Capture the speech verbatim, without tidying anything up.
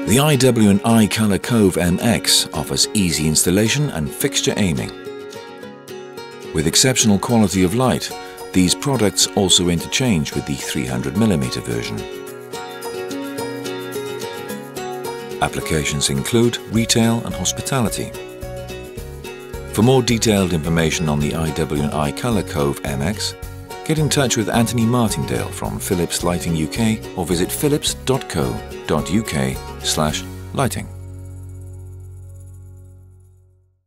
The I W and iColor Cove M X offers easy installation and fixture aiming. With exceptional quality of light, these products also interchange with the three hundred millimeter version. Applications include retail and hospitality. For more detailed information on the I W and iColor Cove M X, get in touch with Anthony Martindale from Philips Lighting U K or visit philips dot co dot uk slash lighting.